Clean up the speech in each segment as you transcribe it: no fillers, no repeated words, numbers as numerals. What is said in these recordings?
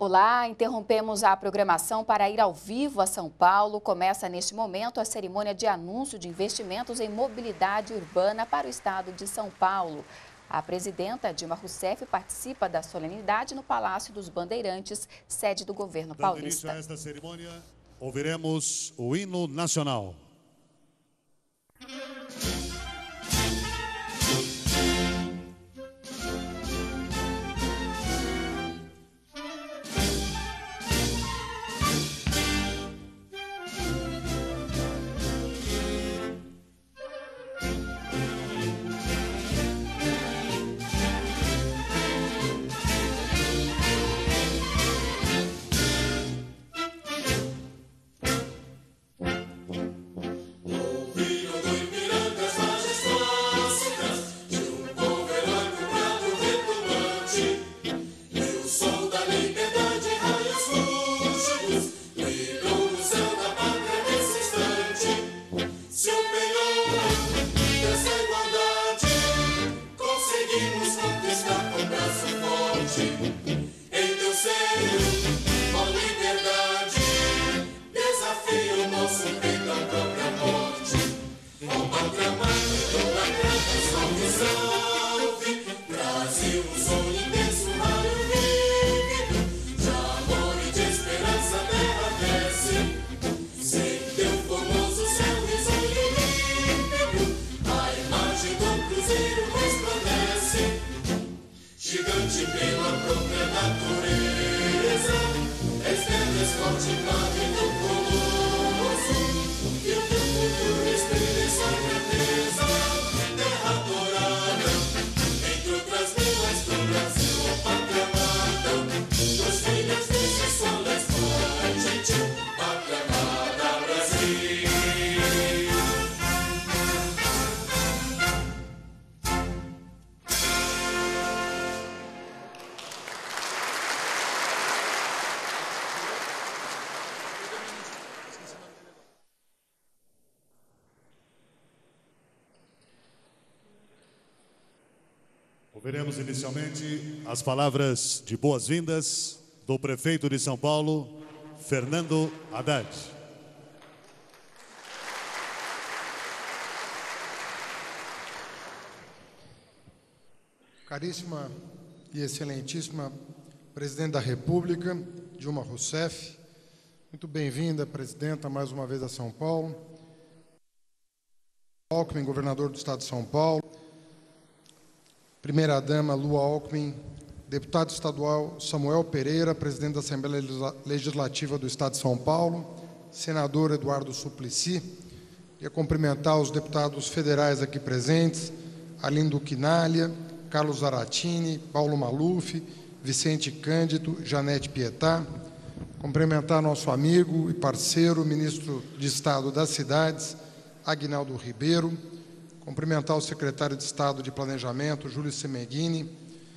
Olá, interrompemos a programação para ir ao vivo a São Paulo. Começa neste momento a cerimônia de anúncio de investimentos em mobilidade urbana para o estado de São Paulo. A presidenta Dilma Rousseff participa da solenidade no Palácio dos Bandeirantes, sede do governo paulista. Dando início a esta cerimônia, ouviremos o hino nacional. Ouviremos inicialmente as palavras de boas-vindas do prefeito de São Paulo, Fernando Haddad. Caríssima e excelentíssima Presidente da República, Dilma Rousseff, muito bem-vinda, Presidenta, mais uma vez a São Paulo. Alckmin, governador do Estado de São Paulo. Primeira-dama Lua Alckmin, deputado estadual Samuel Pereira, presidente da Assembleia Legislativa do Estado de São Paulo, senador Eduardo Suplicy, e a cumprimentar os deputados federais aqui presentes, Arlindo Quinalha, Carlos Zaratini, Paulo Maluf, Vicente Cândido, Janete Pietá, cumprimentar nosso amigo e parceiro, ministro de Estado das Cidades, Aguinaldo Ribeiro, cumprimentar o secretário de Estado de Planejamento, Júlio Semeghini,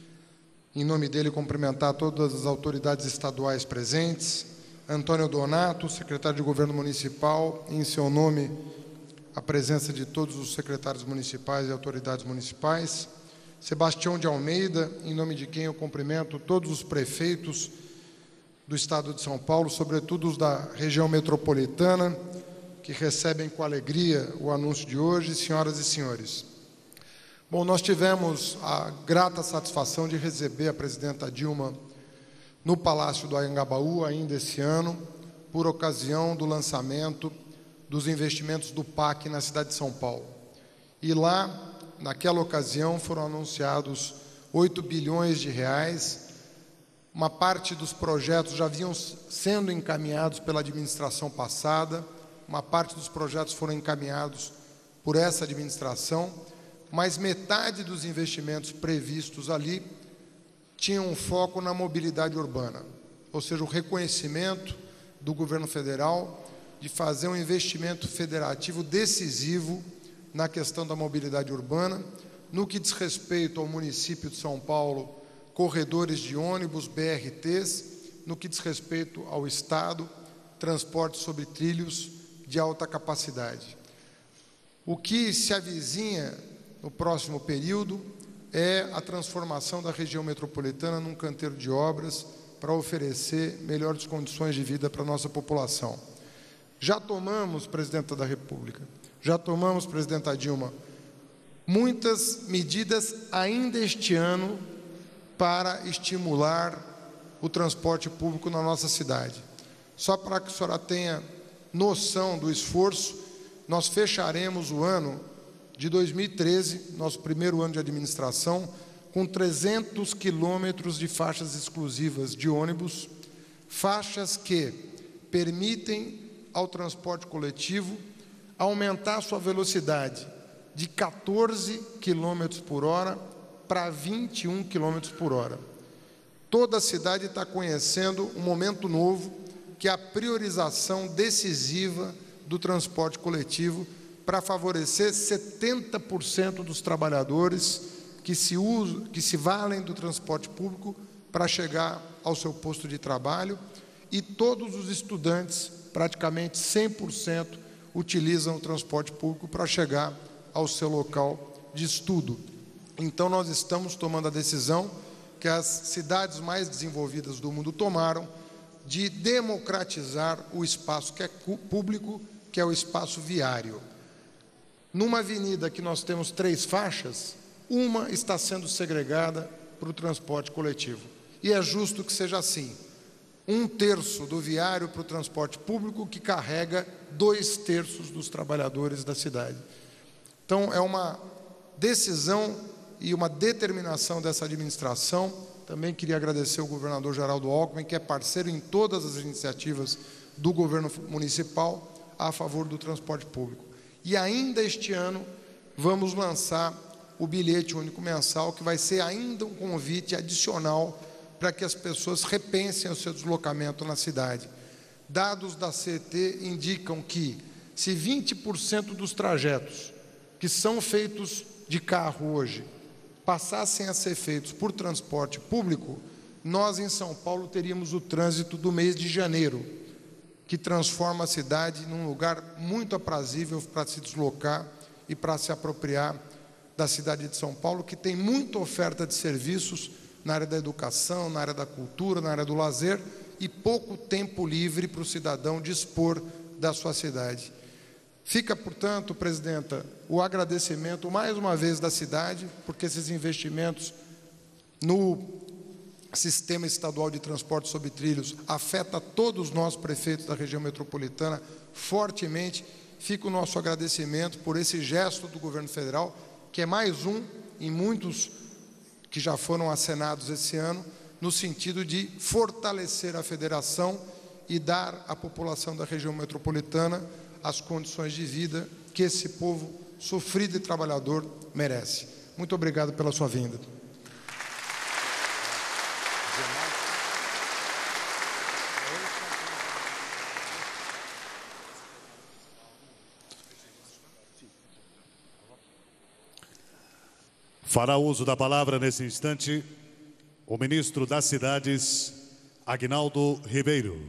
em nome dele cumprimentar todas as autoridades estaduais presentes, Antônio Donato, secretário de Governo Municipal, em seu nome a presença de todos os secretários municipais e autoridades municipais, Sebastião de Almeida, em nome de quem eu cumprimento todos os prefeitos do Estado de São Paulo, sobretudo os da região metropolitana, que recebem com alegria o anúncio de hoje, senhoras e senhores. Bom, nós tivemos a grata satisfação de receber a presidenta Dilma no Palácio do Anhangabaú, ainda esse ano, por ocasião do lançamento dos investimentos do PAC na cidade de São Paulo. E lá, naquela ocasião, foram anunciados 8 bilhões de reais. Uma parte dos projetos já vinham sendo encaminhados pela administração passada, uma parte dos projetos foram encaminhados por essa administração, mas metade dos investimentos previstos ali tinham um foco na mobilidade urbana, ou seja, o reconhecimento do governo federal de fazer um investimento federativo decisivo na questão da mobilidade urbana, no que diz respeito ao município de São Paulo, corredores de ônibus, BRTs, no que diz respeito ao Estado, transporte sobre trilhos de alta capacidade. O que se avizinha no próximo período é a transformação da região metropolitana num canteiro de obras para oferecer melhores condições de vida para a nossa população. Já tomamos, Presidenta da República, já tomamos, Presidenta Dilma, muitas medidas ainda este ano para estimular o transporte público na nossa cidade. Só para que a senhora tenha noção do esforço, nós fecharemos o ano de 2013, nosso primeiro ano de administração, com 300 quilômetros de faixas exclusivas de ônibus, faixas que permitem ao transporte coletivo aumentar sua velocidade de 14 km por hora para 21 km por hora. Toda a cidade está conhecendo um momento novo, que é a priorização decisiva do transporte coletivo para favorecer 70% dos trabalhadores que se valem do transporte público para chegar ao seu posto de trabalho, e todos os estudantes, praticamente 100%, utilizam o transporte público para chegar ao seu local de estudo. Então, nós estamos tomando a decisão que as cidades mais desenvolvidas do mundo tomaram de democratizar o espaço que é público, que é o espaço viário. Numa avenida que nós temos 3 faixas, uma está sendo segregada para o transporte coletivo. E é justo que seja assim. 1/3 do viário para o transporte público, que carrega 2/3 dos trabalhadores da cidade. Então, é uma decisão e uma determinação dessa administração. Também queria agradecer ao governador Geraldo Alckmin, que é parceiro em todas as iniciativas do governo municipal a favor do transporte público. E ainda este ano vamos lançar o bilhete único mensal, que vai ser ainda um convite adicional para que as pessoas repensem o seu deslocamento na cidade. Dados da CET indicam que, se 20% dos trajetos que são feitos de carro hoje passassem a ser feitos por transporte público, nós em São Paulo teríamos o trânsito do mês de janeiro, que transforma a cidade num lugar muito aprazível para se deslocar e para se apropriar da cidade de São Paulo, que tem muita oferta de serviços na área da educação, na área da cultura, na área do lazer, e pouco tempo livre para o cidadão dispor da sua cidade. Fica, portanto, Presidenta, o agradecimento mais uma vez da cidade, porque esses investimentos no sistema estadual de transporte sobre trilhos afeta todos nós, prefeitos da região metropolitana, fortemente. Fica o nosso agradecimento por esse gesto do governo federal, que é mais um em muitos que já foram acenados esse ano, no sentido de fortalecer a federação e dar à população da região metropolitana as condições de vida que esse povo sofrido e trabalhador merece. Muito obrigado pela sua vinda. Fará uso da palavra nesse instante o ministro das Cidades, Aguinaldo Ribeiro.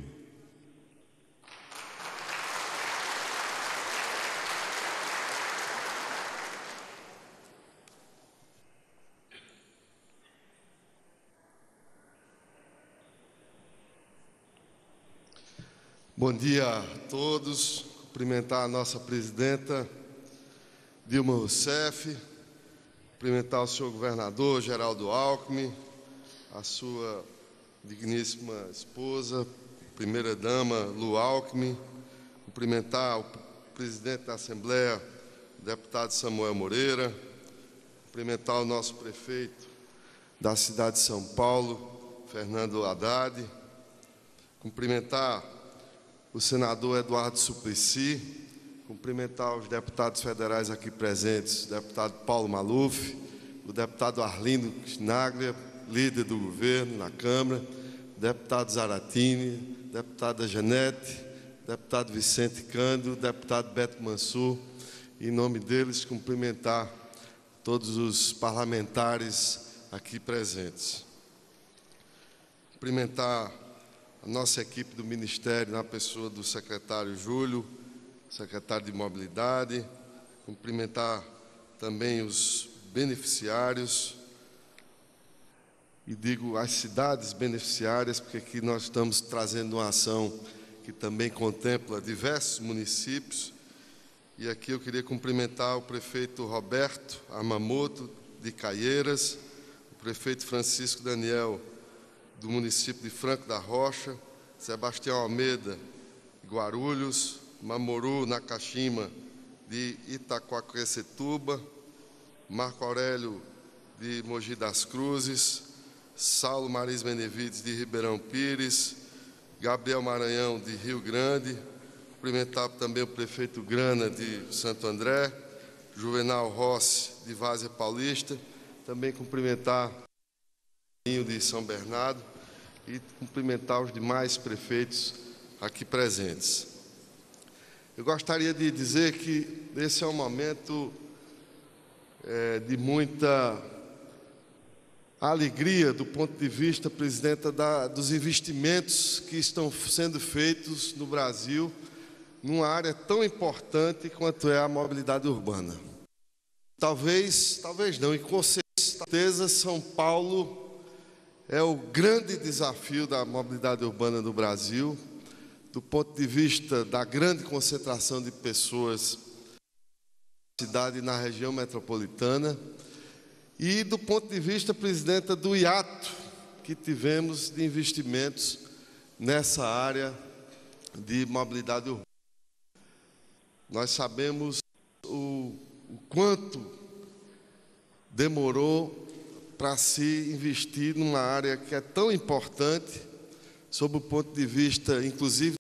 Bom dia a todos. Cumprimentar a nossa presidenta Dilma Rousseff, cumprimentar o senhor governador Geraldo Alckmin, a sua digníssima esposa, primeira-dama Lu Alckmin, cumprimentar o presidente da Assembleia, o deputado Samuel Moreira, cumprimentar o nosso prefeito da cidade de São Paulo, Fernando Haddad, cumprimentar o senador Eduardo Suplicy, cumprimentar os deputados federais aqui presentes, o deputado Paulo Maluf, o deputado Arlindo Schnaglia, líder do governo na Câmara, o deputado Zaratini, deputada Janete, deputado Vicente Cândido, deputado Beto Mansur, e, em nome deles, cumprimentar todos os parlamentares aqui presentes. Cumprimentar a nossa equipe do Ministério, na pessoa do secretário Júlio, secretário de Mobilidade, cumprimentar também os beneficiários, e digo as cidades beneficiárias, porque aqui nós estamos trazendo uma ação que também contempla diversos municípios. E aqui eu queria cumprimentar o prefeito Roberto Amamoto, de Caieiras, o prefeito Francisco Daniel, do município de Franco da Rocha, Sebastião Almeida, de Guarulhos, Mamoru Nakashima, de Itaquaquecetuba, Marco Aurélio, de Mogi das Cruzes, Saulo Maris Benevides, de Ribeirão Pires, Gabriel Maranhão, de Rio Grande, cumprimentar também o prefeito Grana, de Santo André, Juvenal Rossi, de Várzea Paulista, também cumprimentar o de São Bernardo e cumprimentar os demais prefeitos aqui presentes. Eu gostaria de dizer que esse é um momento de muita alegria do ponto de vista, presidenta, dos investimentos que estão sendo feitos no Brasil, numa área tão importante quanto é a mobilidade urbana. Talvez não, e com certeza São Paulo é o grande desafio da mobilidade urbana no Brasil, do ponto de vista da grande concentração de pessoas na cidade e na região metropolitana, e do ponto de vista, presidenta, do hiato que tivemos de investimentos nessa área de mobilidade urbana. Nós sabemos o quanto demorou para se investir numa área que é tão importante, sob o ponto de vista, inclusive,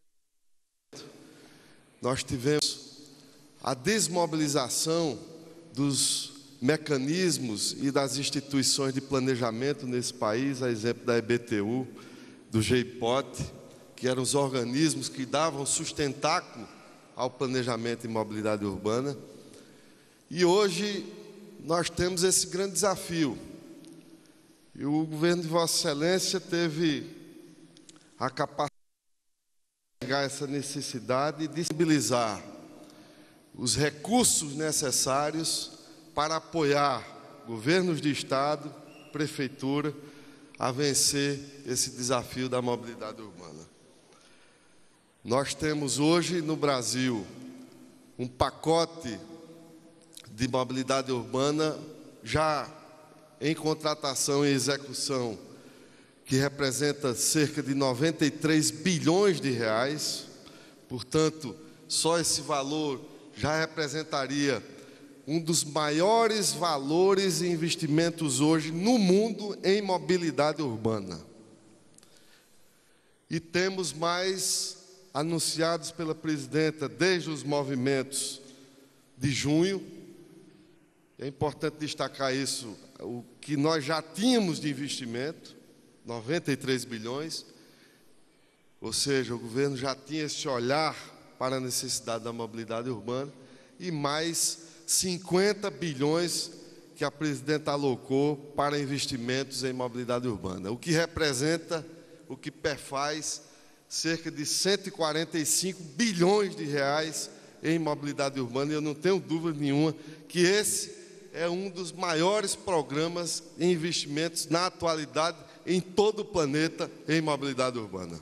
nós tivemos a desmobilização dos mecanismos e das instituições de planejamento nesse país, a exemplo da EBTU, do GEIPOT, que eram os organismos que davam sustentáculo ao planejamento e mobilidade urbana. E hoje nós temos esse grande desafio. E o governo de Vossa Excelência teve a capacidade de pegar essa necessidade e disponibilizar os recursos necessários para apoiar governos de Estado, Prefeitura, a vencer esse desafio da mobilidade urbana. Nós temos hoje no Brasil um pacote de mobilidade urbana já em contratação e execução, que representa cerca de 93 bilhões de reais. Portanto, só esse valor já representaria um dos maiores valores e investimentos hoje no mundo em mobilidade urbana. E temos mais anunciados pela presidenta desde os movimentos de junho. É importante destacar isso, o que nós já tínhamos de investimento, 93 bilhões, ou seja, o governo já tinha esse olhar para a necessidade da mobilidade urbana, e mais 50 bilhões que a presidenta alocou para investimentos em mobilidade urbana, o que representa, o que perfaz cerca de 145 bilhões de reais em mobilidade urbana. E eu não tenho dúvida nenhuma que esse é um dos maiores programas em investimentos na atualidade em todo o planeta em mobilidade urbana.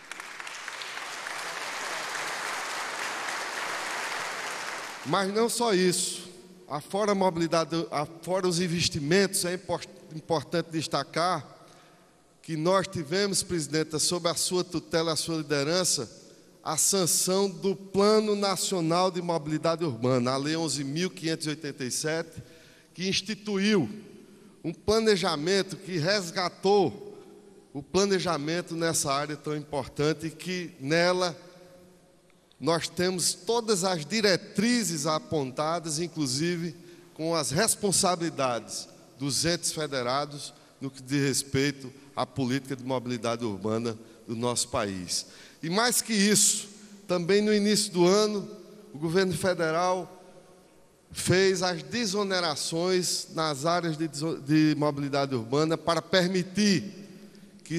Mas não só isso. Afora a mobilidade, afora os investimentos, é importante destacar que nós tivemos, presidenta, sob a sua tutela, a sua liderança, a sanção do Plano Nacional de Mobilidade Urbana, a Lei 11.587, que instituiu um planejamento que resgatou o planejamento nessa área tão importante, e que nela nós temos todas as diretrizes apontadas, inclusive com as responsabilidades dos entes federados no que diz respeito à política de mobilidade urbana do nosso país. E mais que isso, também no início do ano, o governo federal fez as desonerações nas áreas de mobilidade urbana para permitir que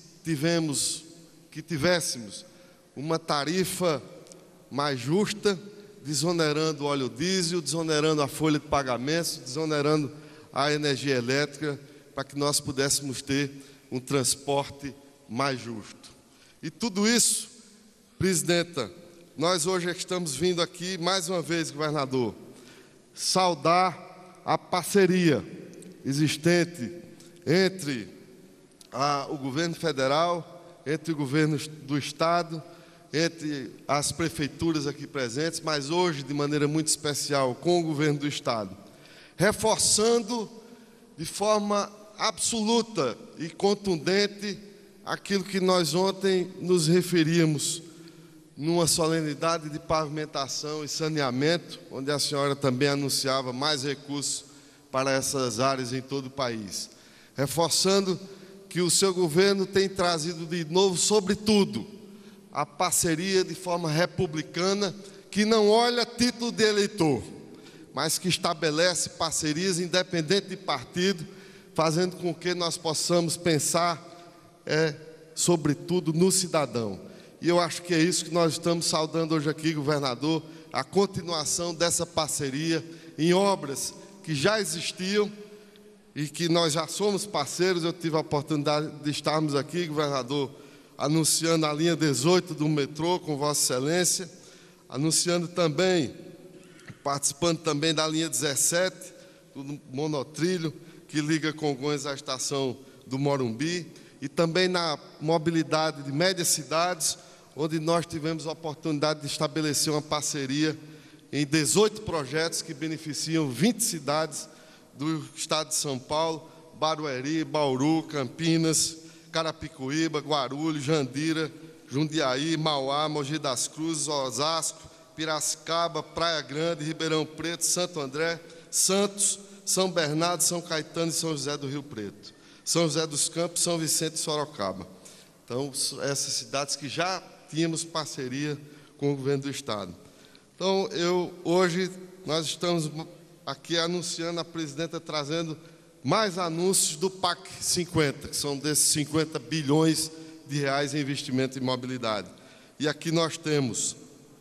tivéssemos uma tarifa mais justa, desonerando o óleo diesel, desonerando a folha de pagamentos, desonerando a energia elétrica, para que nós pudéssemos ter um transporte mais justo. E tudo isso, presidenta, nós hoje estamos vindo aqui, mais uma vez, governador, saudar a parceria existente entre o governo federal, entre o governo do Estado, entre as prefeituras aqui presentes, mas hoje, de maneira muito especial, com o governo do Estado, reforçando de forma absoluta e contundente aquilo que nós ontem nos referíamos numa solenidade de pavimentação e saneamento, onde a senhora também anunciava mais recursos para essas áreas em todo o país. Reforçando que o seu governo tem trazido de novo, sobretudo, a parceria de forma republicana, que não olha título de eleitor, mas que estabelece parcerias independente de partido, fazendo com que nós possamos pensar, sobretudo, no cidadão. E eu acho que é isso que nós estamos saudando hoje aqui, governador, a continuação dessa parceria em obras que já existiam e que nós já somos parceiros. Eu tive a oportunidade de estarmos aqui, governador, anunciando a linha 18 do metrô com Vossa Excelência, anunciando também, participando também da linha 17 do monotrilho, que liga Congonhas à estação do Morumbi, e também na mobilidade de médias cidades, onde nós tivemos a oportunidade de estabelecer uma parceria em 18 projetos que beneficiam 20 cidades do estado de São Paulo: Barueri, Bauru, Campinas, Carapicuíba, Guarulhos, Jandira, Jundiaí, Mauá, Mogi das Cruzes, Osasco, Piracicaba, Praia Grande, Ribeirão Preto, Santo André, Santos, São Bernardo, São Caetano e São José do Rio Preto, São José dos Campos, São Vicente e Sorocaba. Então, essas cidades que já tínhamos parceria com o governo do Estado. Então, hoje, nós estamos aqui anunciando, a presidenta trazendo mais anúncios do PAC 50, que são desses 50 bilhões de reais em investimento em mobilidade. E aqui nós temos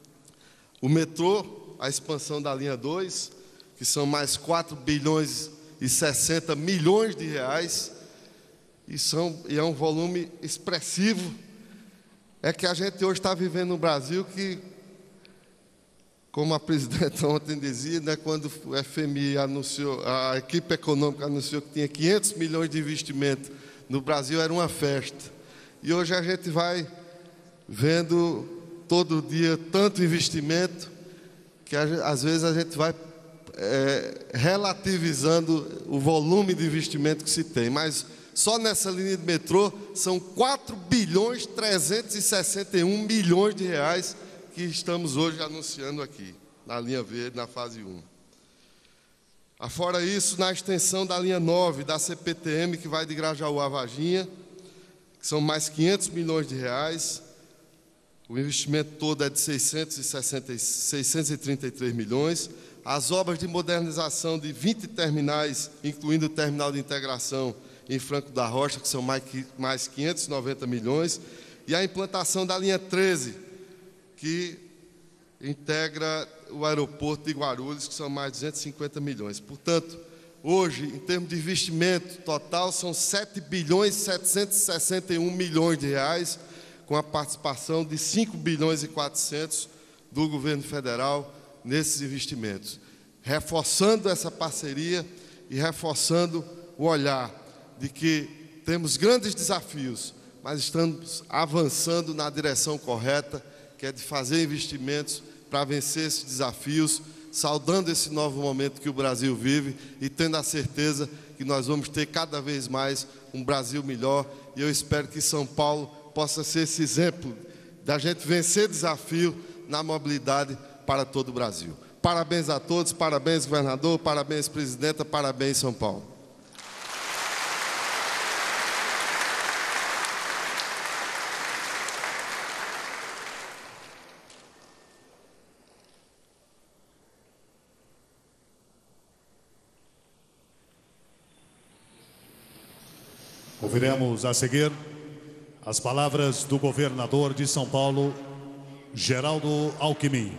o metrô, a expansão da linha 2, que são mais 4 bilhões e 60 milhões de reais, e é um volume expressivo. É que a gente hoje está vivendo um Brasil que, como a presidenta ontem dizia, né, quando o FMI anunciou, a equipe econômica anunciou que tinha 500 milhões de investimento no Brasil, era uma festa. E hoje a gente vai vendo todo dia tanto investimento que às vezes a gente vai relativizando o volume de investimento que se tem. Mas só nessa linha de metrô são 4 bilhões 361 milhões de reais que estamos hoje anunciando aqui, na linha verde, na fase 1. Afora isso, na extensão da linha 9 da CPTM, que vai de Grajaú a Varginha, que são mais 500 milhões de reais, o investimento todo é de 633 milhões, as obras de modernização de 20 terminais, incluindo o terminal de integração em Franco da Rocha, que são mais 590 milhões, e a implantação da linha 13, que integra o aeroporto de Guarulhos, que são mais 250 milhões. Portanto, hoje, em termos de investimento total, são 7 bilhões 761 milhões de reais, com a participação de 5 bilhões e 400 do governo federal nesses investimentos, reforçando essa parceria e reforçando o olhar de que temos grandes desafios, mas estamos avançando na direção correta, que é de fazer investimentos para vencer esses desafios, saudando esse novo momento que o Brasil vive e tendo a certeza que nós vamos ter cada vez mais um Brasil melhor. E eu espero que São Paulo possa ser esse exemplo da gente vencer desafio na mobilidade para todo o Brasil. Parabéns a todos, parabéns, governador, parabéns, presidenta, parabéns, São Paulo. Ouviremos a seguir as palavras do governador de São Paulo, Geraldo Alckmin.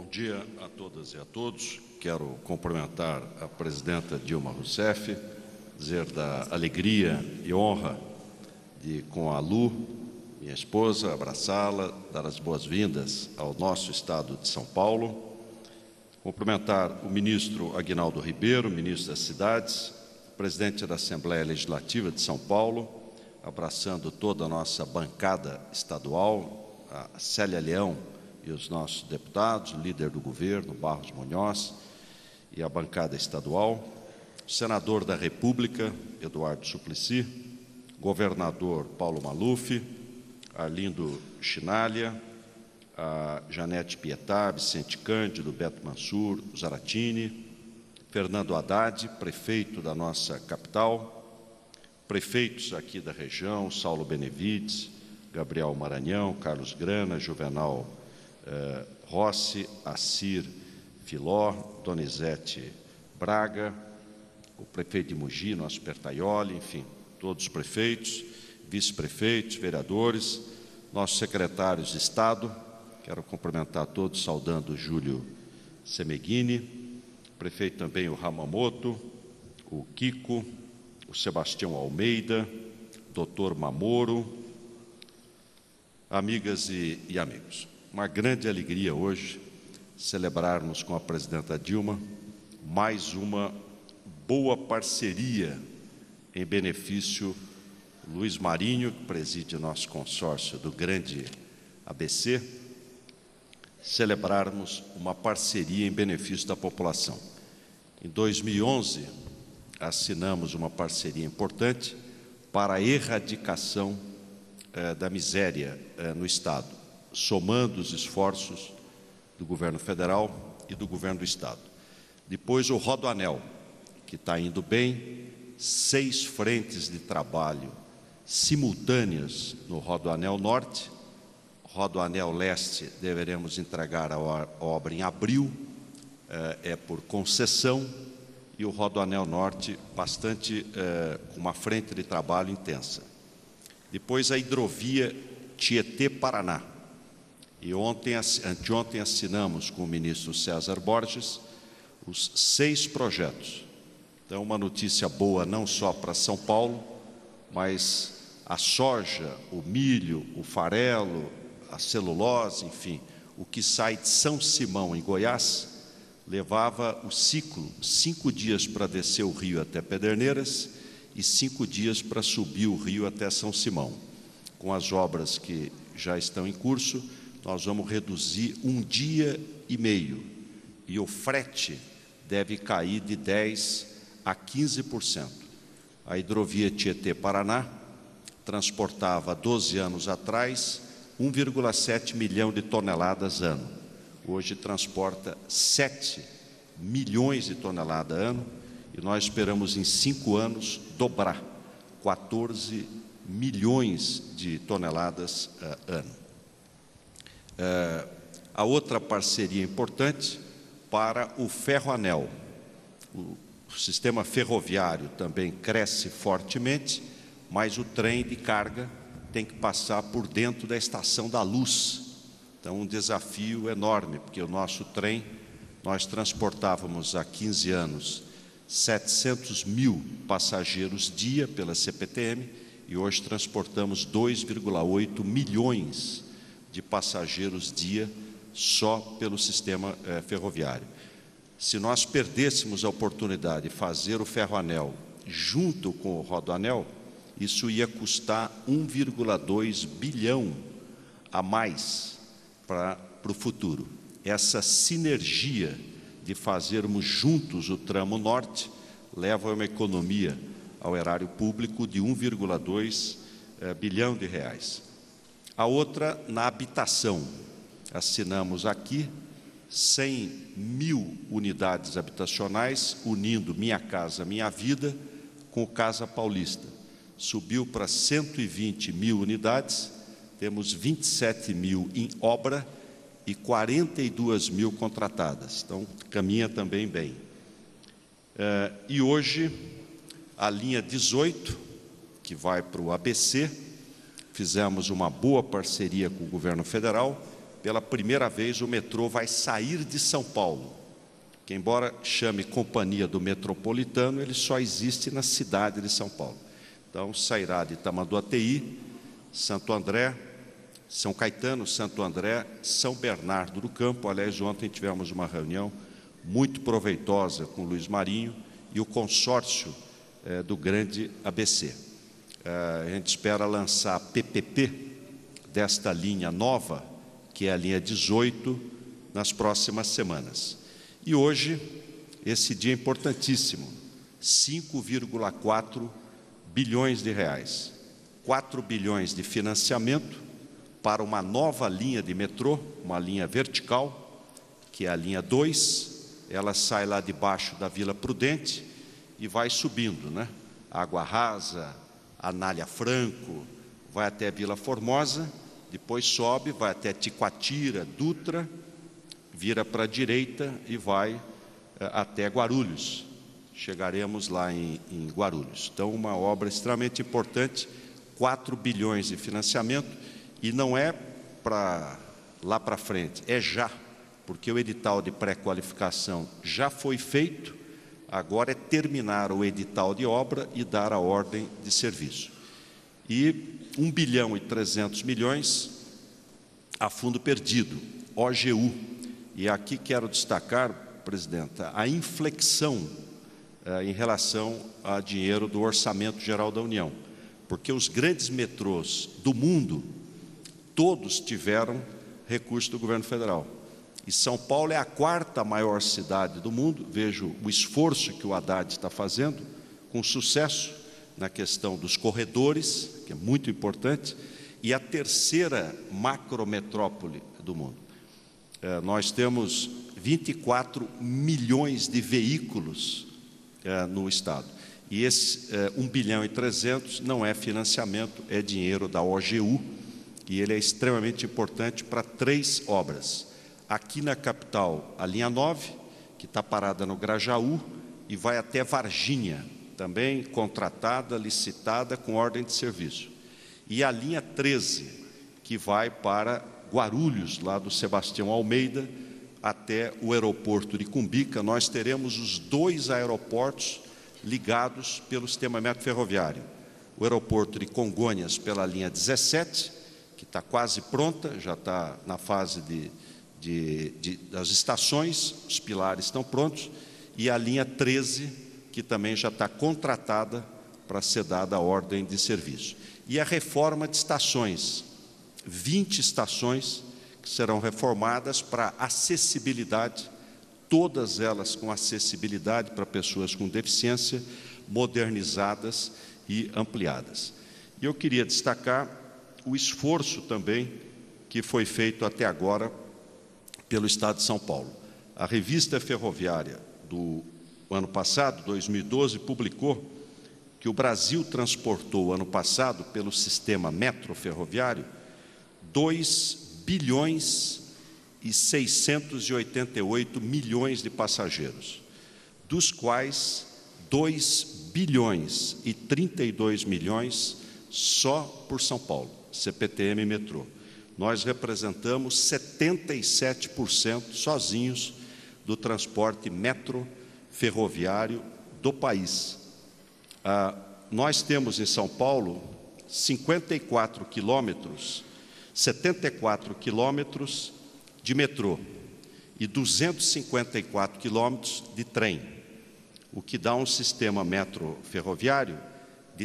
Bom dia a todas e a todos. Quero cumprimentar a presidenta Dilma Rousseff, dizer da alegria e honra de, com a Lu, minha esposa, abraçá-la, dar as boas-vindas ao nosso estado de São Paulo. Cumprimentar o ministro Aguinaldo Ribeiro, ministro das Cidades, presidente da Assembleia Legislativa de São Paulo, abraçando toda a nossa bancada estadual, a Célia Leão e os nossos deputados, o líder do governo, Barros Munhoz, e a bancada estadual, o senador da República, Eduardo Suplicy, governador Paulo Maluf, Arlindo Chinalha, a Janete Pietá, Vicente Cândido, Beto Mansur, Zaratini, Fernando Haddad, prefeito da nossa capital, prefeitos aqui da região, Saulo Benevides, Gabriel Maranhão, Carlos Grana, Juvenal Rossi, Assir Filó, Donizete Braga, o prefeito de Mogi, nosso Pertaioli, enfim, todos os prefeitos, vice-prefeitos, vereadores, nossos secretários de Estado. Quero cumprimentar todos, saudando o Júlio Semeghini, prefeito também o Hamamoto, o Kiko, o Sebastião Almeida, doutor Mamoro, amigas e amigos. Uma grande alegria hoje celebrarmos com a presidenta Dilma mais uma boa parceria em benefício Luiz Marinho, que preside o nosso consórcio do grande ABC, celebrarmos uma parceria em benefício da população. Em 2011, assinamos uma parceria importante para a erradicação da miséria no Estado, somando os esforços do governo federal e do governo do Estado. Depois, o Rodoanel, que está indo bem, 6 frentes de trabalho simultâneas no Rodoanel Norte. Rodoanel Leste deveremos entregar a obra em abril, por concessão, e o Rodoanel Norte bastante com uma frente de trabalho intensa. Depois a hidrovia Tietê-Paraná. E anteontem assinamos com o ministro César Borges os 6 projetos. Então, uma notícia boa não só para São Paulo, mas a soja, o milho, o farelo, a celulose, enfim, o que sai de São Simão, em Goiás, levava o ciclo, 5 dias para descer o rio até Pederneiras e 5 dias para subir o rio até São Simão. Com as obras que já estão em curso, nós vamos reduzir 1 dia e meio, e o frete deve cair de 10% a 15%. A hidrovia Tietê-Paraná transportava, 12 anos atrás, 1,7 milhão de toneladas ano. Hoje transporta 7 milhões de toneladas ano, e nós esperamos em 5 anos dobrar, 14 milhões de toneladas ano. A outra parceria importante para o Ferroanel. O sistema ferroviário também cresce fortemente, mas o trem de carga tem que passar por dentro da Estação da Luz. Então, um desafio enorme, porque o nosso trem, nós transportávamos há 15 anos 700 mil passageiros dia pela CPTM, e hoje transportamos 2,8 milhões de passageiros dia só pelo sistema ferroviário. Se nós perdêssemos a oportunidade de fazer o Ferroanel junto com o Rodoanel, isso ia custar 1,2 bilhão a mais para o futuro. Essa sinergia de fazermos juntos o tramo norte leva a uma economia ao erário público de 1,2 bilhão de reais. A outra na habitação. Assinamos aqui 100 mil unidades habitacionais, unindo Minha Casa Minha Vida com o Casa Paulista. Subiu para 120 mil unidades, temos 27 mil em obra e 42 mil contratadas. Então, caminha também bem. E hoje, a linha 18, que vai para o ABC, fizemos uma boa parceria com o governo federal, pela primeira vez, o metrô vai sair de São Paulo, que, embora chame Companhia do Metropolitano, ele só existe na cidade de São Paulo. Então, sairá de Tamanduateí, Santo André, São Caetano, Santo André, São Bernardo do Campo. Aliás, ontem tivemos uma reunião muito proveitosa com o Luiz Marinho e o consórcio do grande ABC. A gente espera lançar a PPP desta linha nova, que é a linha 18, nas próximas semanas. E hoje, esse dia é importantíssimo, 5,4 bilhões de reais, 4 bilhões de financiamento para uma nova linha de metrô, uma linha vertical, que é a linha 2, ela sai lá debaixo da Vila Prudente e vai subindo, né? Água Rasa, Anália Franco, vai até Vila Formosa, depois sobe, vai até Ticoatira, Dutra, vira para a direita e vai até Guarulhos. Chegaremos lá em Guarulhos. Então, uma obra extremamente importante, 4 bilhões de financiamento, e não é para lá para frente, é já, porque o edital de pré-qualificação já foi feito, agora é terminar o edital de obra e dar a ordem de serviço. E 1 bilhão e 300 milhões a fundo perdido, OGU. E aqui quero destacar, presidenta, a inflexão em relação a dinheiro do Orçamento Geral da União, porque os grandes metrôs do mundo, todos tiveram recurso do governo federal. E São Paulo é a 4ª maior cidade do mundo. Vejo o esforço que o Haddad está fazendo, com sucesso, na questão dos corredores, que é muito importante, e a 3ª macrometrópole do mundo. Nós temos 24 milhões de veículos no Estado. E esse 1 bilhão e 300 não é financiamento, é dinheiro da OGU, e ele é extremamente importante para 3 obras. Aqui na capital, a linha 9, que está parada no Grajaú, e vai até Varginha, também contratada, licitada, com ordem de serviço. E a linha 13, que vai para Guarulhos, lá do Sebastião Almeida, até o aeroporto de Cumbica. Nós teremos os 2 aeroportos ligados pelo sistema metro ferroviário. O aeroporto de Congonhas pela linha 17, que está quase pronta, já está na fase das estações, os pilares estão prontos, e a linha 13, que também já está contratada para ser dada a ordem de serviço. E a reforma de estações, 20 estações que serão reformadas para acessibilidade, todas elas com acessibilidade para pessoas com deficiência, modernizadas e ampliadas. E eu queria destacar o esforço também que foi feito até agora pelo Estado de São Paulo. A revista ferroviária do ano passado, 2012, publicou que o Brasil transportou, ano passado, pelo sistema metro ferroviário, 2 bilhões e 688 milhões de passageiros, dos quais 2 bilhões e 32 milhões só por São Paulo, CPTM e metrô. Nós representamos 77% sozinhos do transporte metro ferroviário do país. Nós temos em São Paulo 74 quilômetros, 74 quilômetros de metrô e 254 quilômetros de trem, o que dá um sistema metro ferroviário de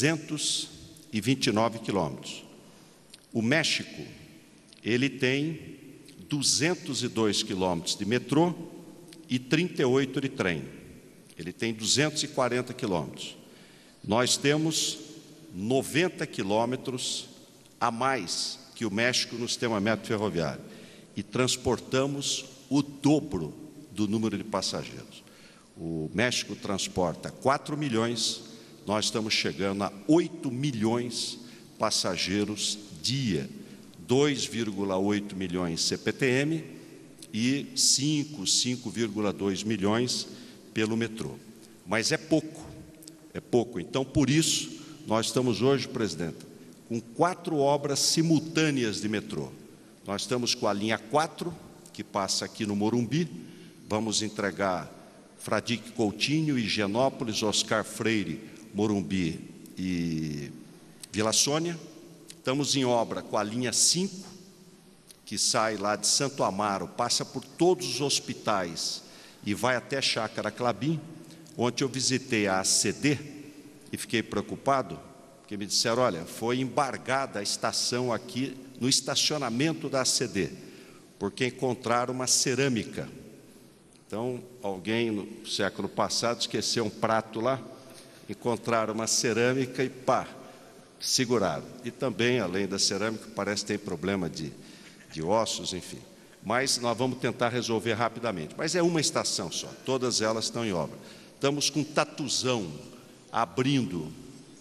329 quilômetros. O México, ele tem 202 quilômetros de metrô e 38 de trem. Ele tem 240 quilômetros. Nós temos 90 quilômetros a mais que o México no sistema metro ferroviário e transportamos o dobro do número de passageiros. O México transporta 4 milhões, nós estamos chegando a 8 milhões passageiros dia, 2,8 milhões CPTM e 5,2 milhões pelo metrô. Mas é pouco. Então, por isso, nós estamos hoje, presidente, com 4 obras simultâneas de metrô. Nós estamos com a linha 4, que passa aqui no Morumbi. Vamos entregar Fradique Coutinho, Higienópolis, Oscar Freire, Morumbi e Vila Sônia. Estamos em obra com a linha 5, que sai lá de Santo Amaro, passa por todos os hospitais e vai até Chácara Clabim. Ontem eu visitei a ACD e fiquei preocupado, porque me disseram, olha, foi embargada a estação aqui no estacionamento da ACD, porque encontraram uma cerâmica. Então, alguém no século passado esqueceu um prato lá, encontraram uma cerâmica e pá, seguraram. E também, além da cerâmica, parece que tem problema de ossos, enfim. Mas nós vamos tentar resolver rapidamente. Mas é uma estação só, todas elas estão em obra. Estamos com Tatuzão abrindo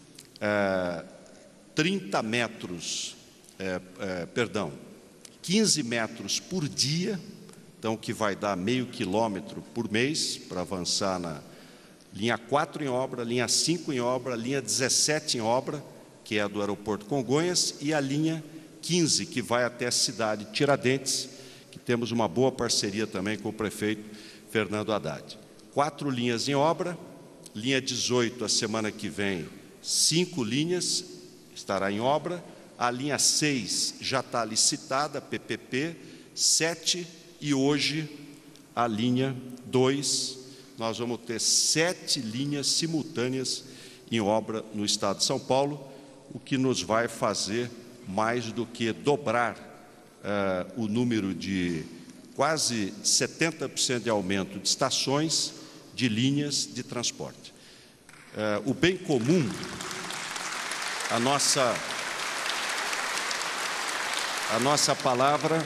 15 metros por dia, então que vai dar meio quilômetro por mês para avançar na linha 4 em obra, linha 5 em obra, linha 17 em obra, que é a do aeroporto Congonhas, e a linha 15, que vai até a cidade de Tiradentes, que temos uma boa parceria também com o prefeito Fernando Haddad. 4 linhas em obra, linha 18 a semana que vem, 5 linhas, estará em obra, a linha 6 já está licitada, PPP, 7, e hoje a linha 2, nós vamos ter 7 linhas simultâneas em obra no estado de São Paulo, o que nos vai fazer mais do que dobrar o número de quase 70% de aumento de estações, de linhas de transporte. O bem comum, a nossa palavra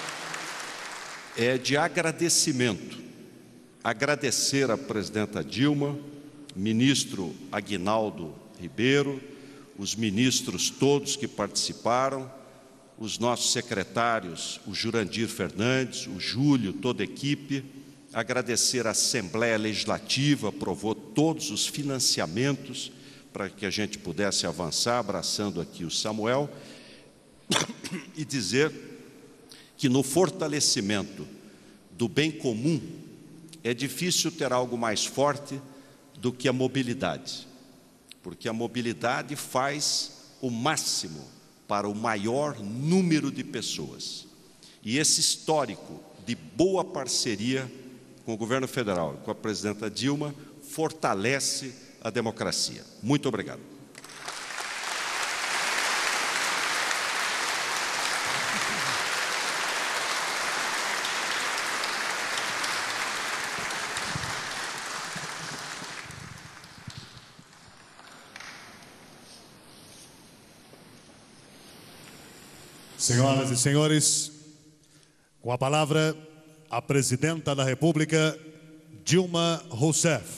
é de agradecimento. Agradecer à presidenta Dilma, ministro Aguinaldo Ribeiro, os ministros todos que participaram, os nossos secretários, o Jurandir Fernandes, o Júlio, toda a equipe, agradecer à Assembleia Legislativa, aprovou todos os financiamentos para que a gente pudesse avançar, abraçando aqui o Samuel, e dizer que no fortalecimento do bem comum é difícil ter algo mais forte do que a mobilidade, porque a mobilidade faz o máximo para o maior número de pessoas. E esse histórico de boa parceria com o governo federal, com a presidenta Dilma, fortalece a democracia. Muito obrigado. Senhoras e senhores, com a palavra, a presidenta da República, Dilma Rousseff.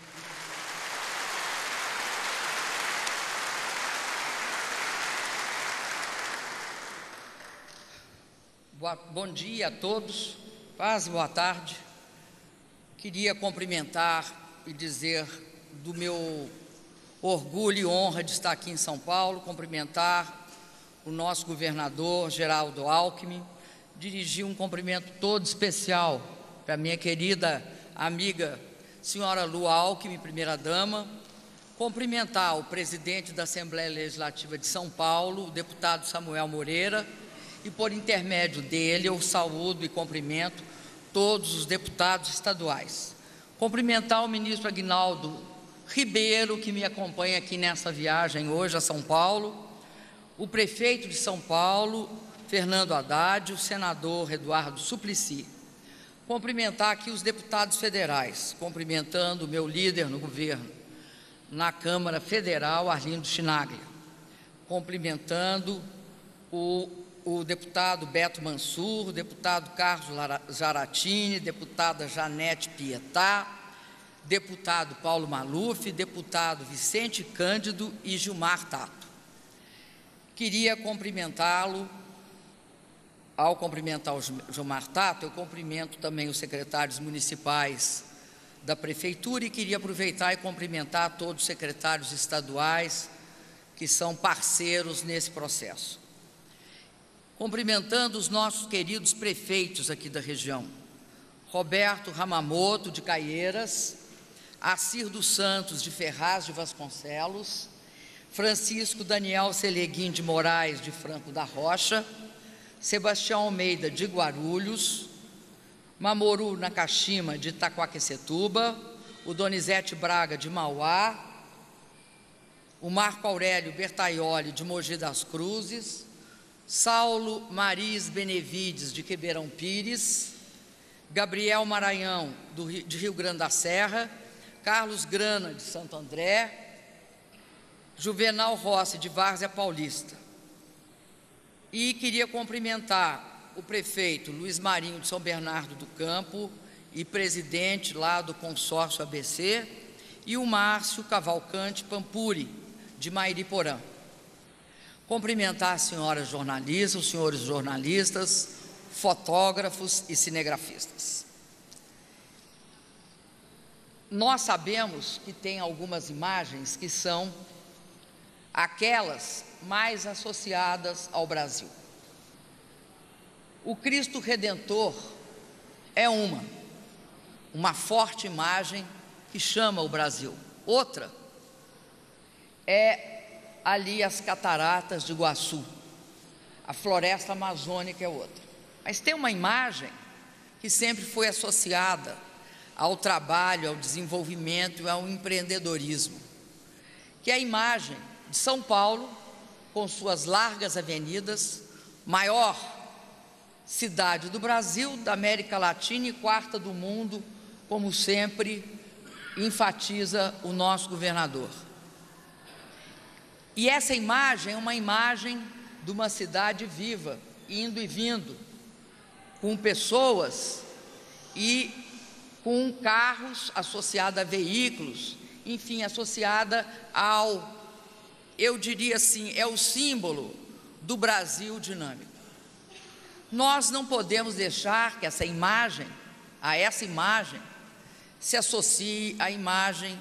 Bom dia a todos, paz e boa tarde. Queria cumprimentar e dizer do meu orgulho e honra de estar aqui em São Paulo, cumprimentar o nosso governador Geraldo Alckmin, dirigir um cumprimento todo especial para a minha querida amiga, senhora Lu Alckmin, primeira-dama, cumprimentar o presidente da Assembleia Legislativa de São Paulo, o deputado Samuel Moreira, e por intermédio dele eu saúdo e cumprimento todos os deputados estaduais. Cumprimentar o ministro Aguinaldo Ribeiro, que me acompanha aqui nessa viagem hoje a São Paulo, o prefeito de São Paulo, Fernando Haddad, o senador Eduardo Suplicy. Cumprimentar aqui os deputados federais, cumprimentando o meu líder no governo, na Câmara Federal, Arlindo Chinaglia. Cumprimentando o deputado Beto Mansur, o deputado Carlos Zaratini, deputada Janete Pietá, deputado Paulo Maluf, deputado Vicente Cândido e Gilmar Tato. Queria cumprimentá-lo. Ao cumprimentar o Gilmar Tato, eu cumprimento também os secretários municipais da Prefeitura e queria aproveitar e cumprimentar todos os secretários estaduais que são parceiros nesse processo. cumprimentando os nossos queridos prefeitos aqui da região, Roberto Ramamoto, de Caieiras, Assir dos Santos, de Ferraz de Vasconcelos, Francisco Daniel Seleguim de Moraes, de Franco da Rocha, Sebastião Almeida, de Guarulhos, Mamoru Nakashima, de Itaquaquecetuba, o Donizete Braga, de Mauá, o Marco Aurélio Bertaioli, de Mogi das Cruzes, Saulo Maris Benevides, de Ribeirão Pires, Gabriel Maranhão, de Rio Grande da Serra, Carlos Grana, de Santo André, Juvenal Rossi, de Várzea Paulista. E queria cumprimentar o prefeito Luiz Marinho, de São Bernardo do Campo, e presidente lá do consórcio ABC, e o Márcio Cavalcante Pampuri, de Mairiporã. Cumprimentar as senhoras jornalistas, os senhores jornalistas, fotógrafos e cinegrafistas. Nós sabemos que tem algumas imagens que são aquelas mais associadas ao Brasil. O Cristo Redentor é uma forte imagem que chama o Brasil. Outra é ali as cataratas de Iguaçu, a floresta amazônica é outra. Mas tem uma imagem que sempre foi associada ao trabalho, ao desenvolvimento e ao empreendedorismo, que é a imagem de São Paulo, com suas largas avenidas, maior cidade do Brasil, da América Latina e quarta do mundo, como sempre enfatiza o nosso governador. E essa imagem é uma imagem de uma cidade viva, indo e vindo, com pessoas e com carros, associada a veículos, enfim, associada ao, eu diria assim, é o símbolo do Brasil dinâmico. Nós não podemos deixar que essa imagem se associe à imagem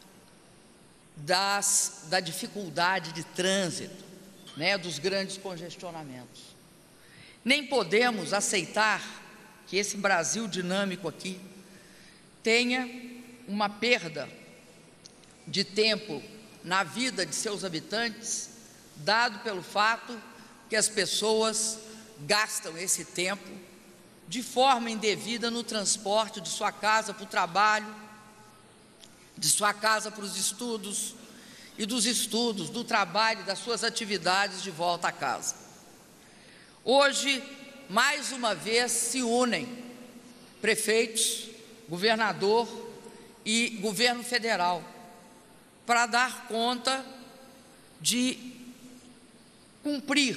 da dificuldade de trânsito, né, dos grandes congestionamentos. Nem podemos aceitar que esse Brasil dinâmico aqui tenha uma perda de tempo na vida de seus habitantes, dado pelo fato que as pessoas gastam esse tempo de forma indevida no transporte de sua casa para o trabalho, de sua casa para os estudos e dos estudos, do trabalho, das suas atividades de volta a casa. Hoje, mais uma vez, se unem prefeitos, governador e governo federal para dar conta de cumprir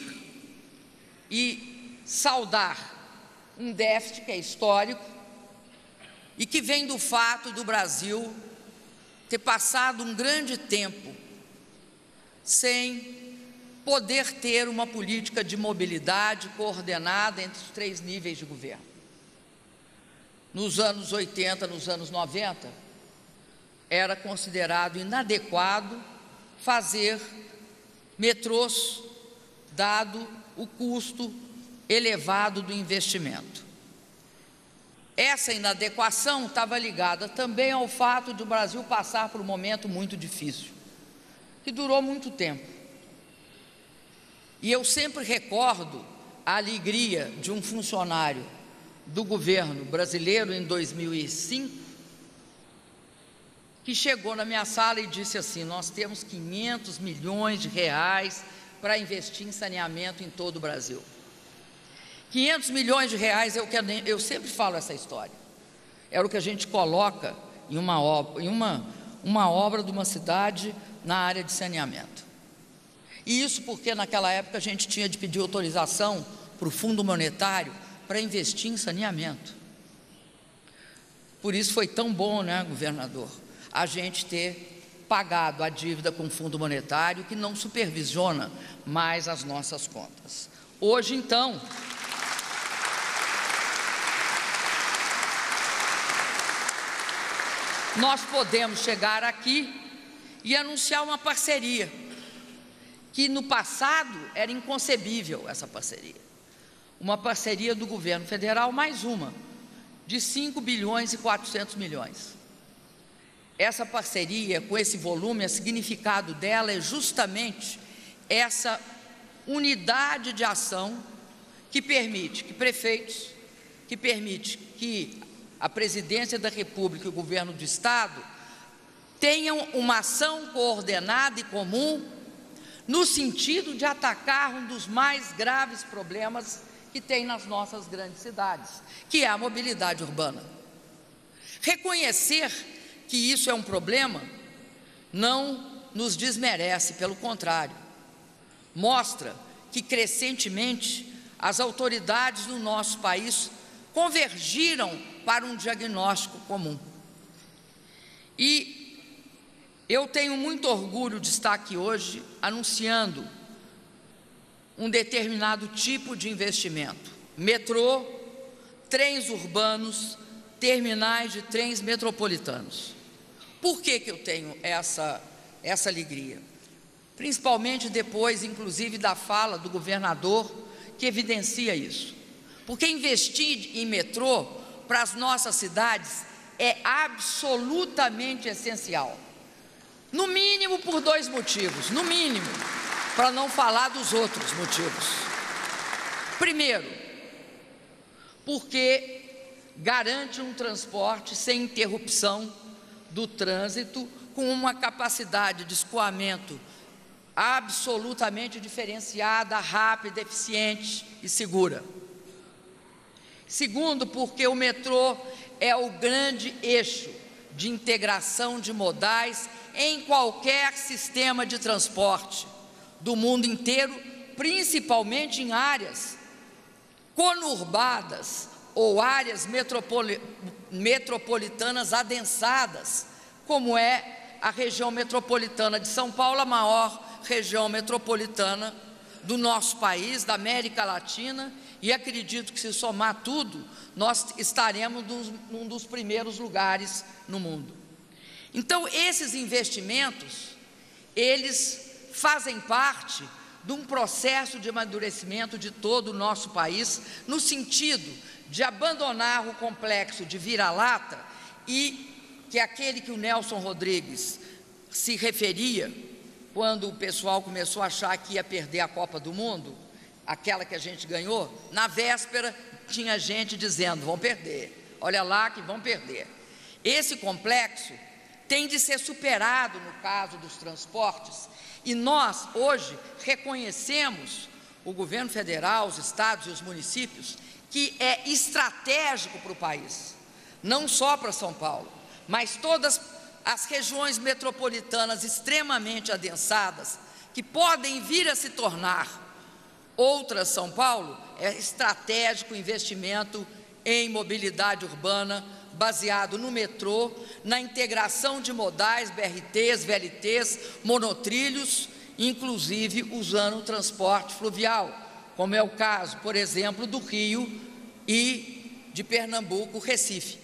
e saldar um déficit que é histórico e que vem do fato do Brasil ter passado um grande tempo sem poder ter uma política de mobilidade coordenada entre os 3 níveis de governo. Nos anos 80, nos anos 90, era considerado inadequado fazer metrôs, dado o custo elevado do investimento. Essa inadequação estava ligada também ao fato de o Brasil passar por um momento muito difícil, que durou muito tempo. E eu sempre recordo a alegria de um funcionário do governo brasileiro em 2005, que chegou na minha sala e disse assim: nós temos 500 milhões de reais para investir em saneamento em todo o Brasil. 500 milhões de reais, eu sempre falo essa história, era o que a gente coloca em uma obra de uma cidade na área de saneamento. E isso porque naquela época a gente tinha de pedir autorização para o Fundo Monetário para investir em saneamento. Por isso foi tão bom, né, governador, a gente ter pagado a dívida com o Fundo Monetário, que não supervisiona mais as nossas contas. Hoje, então, nós podemos chegar aqui e anunciar uma parceria, que no passado era inconcebível essa parceria. uma parceria do governo federal, mais uma, de 5 bilhões e 400 milhões. Essa parceria, com esse volume, o significado dela é justamente essa unidade de ação que permite que prefeitos, que permite que a Presidência da República e o Governo do Estado tenham uma ação coordenada e comum no sentido de atacar um dos mais graves problemas que tem nas nossas grandes cidades, que é a mobilidade urbana. Reconhecer que isso é um problema não nos desmerece, pelo contrário, mostra que crescentemente as autoridades do nosso país convergiram para um diagnóstico comum. E eu tenho muito orgulho de estar aqui hoje anunciando um determinado tipo de investimento: metrô, trens urbanos, terminais de trens metropolitanos. Por que eu tenho essa alegria? Principalmente depois, inclusive, da fala do governador, que evidencia isso. Porque investir em metrô para as nossas cidades é absolutamente essencial. No mínimo por 2 motivos, no mínimo, para não falar dos outros motivos. Primeiro, porque garante um transporte sem interrupção do trânsito, com uma capacidade de escoamento absolutamente diferenciada, rápida, eficiente e segura. Segundo, porque o metrô é o grande eixo de integração de modais em qualquer sistema de transporte do mundo inteiro, principalmente em áreas conurbadas ou áreas metropolitanas adensadas, como é a região metropolitana de São Paulo, a maior região metropolitana do nosso país, da América Latina, e acredito que, se somar tudo, nós estaremos num dos primeiros lugares no mundo. Então, esses investimentos, eles fazem parte de um processo de amadurecimento de todo o nosso país, no sentido de abandonar o complexo de vira-lata, e que é aquele que o Nelson Rodrigues se referia quando o pessoal começou a achar que ia perder a Copa do Mundo, aquela que a gente ganhou. Na véspera tinha gente dizendo: vão perder, olha lá que vão perder. Esse complexo tem de ser superado no caso dos transportes, e nós hoje reconhecemos, o governo federal, os estados e os municípios, que é estratégico para o país, não só para São Paulo, mas todas as regiões metropolitanas extremamente adensadas, que podem vir a se tornar outras São Paulo. É estratégico o investimento em mobilidade urbana, baseado no metrô, na integração de modais, BRTs, VLTs, monotrilhos, inclusive usando o transporte fluvial, como é o caso, por exemplo, do Rio e de Pernambuco, Recife.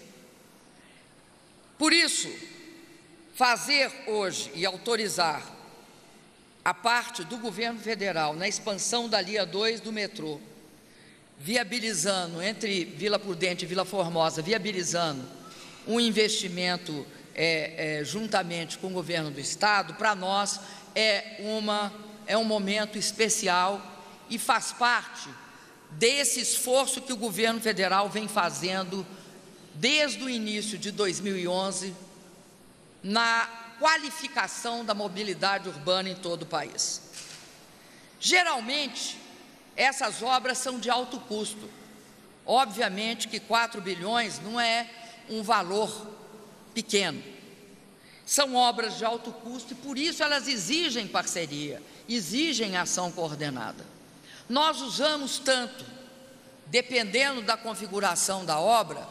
Por isso, fazer hoje e autorizar a parte do governo federal na expansão da linha 2 do metrô, viabilizando entre Vila Prudente e Vila Formosa, viabilizando um investimento juntamente com o governo do estado, para nós é um momento especial e faz parte desse esforço que o governo federal vem fazendo desde o início de 2011 na qualificação da mobilidade urbana em todo o país. Geralmente, essas obras são de alto custo. Obviamente que 4 bilhões não é um valor pequeno. São obras de alto custo e, por isso, elas exigem parceria, exigem ação coordenada. Nós usamos tanto, dependendo da configuração da obra,